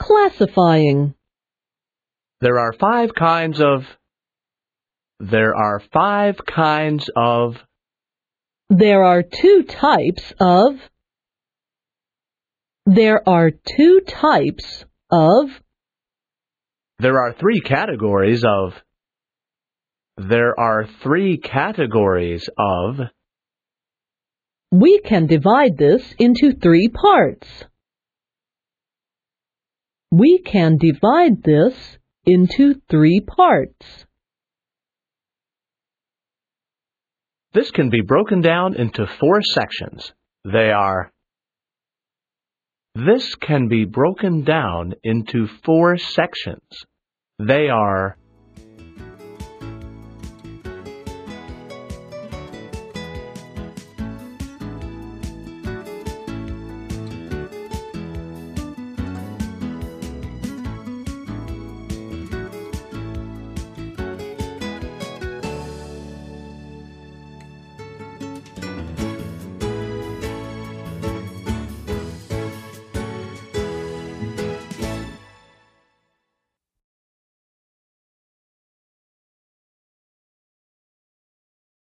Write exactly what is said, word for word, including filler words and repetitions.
Classifying. There are five kinds of. There are five kinds of. There are two types of. There are two types of. There are three categories of. There are three categories of. We can divide this into three parts. We can divide this into three parts. This can be broken down into four sections. They are. This can be broken down into four sections. They are